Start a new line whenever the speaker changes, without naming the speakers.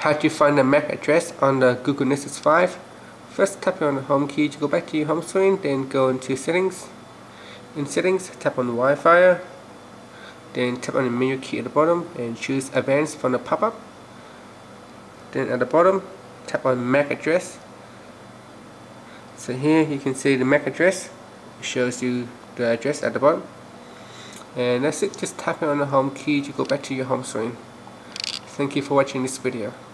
How to find the MAC address on the Google Nexus 5. First, tap on the home key to go back to your home screen, then go into settings. In settings, tap on Wi-Fi, then tap on the menu key at the bottom and choose advanced from the pop-up. Then at the bottom, tap on MAC address. So here you can see the MAC address. It shows you the address at the bottom. And that's it, just tap on the home key to go back to your home screen. Thank you for watching this video.